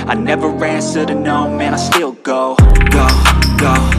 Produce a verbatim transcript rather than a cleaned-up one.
I never answer to no, man, I still go, go, go.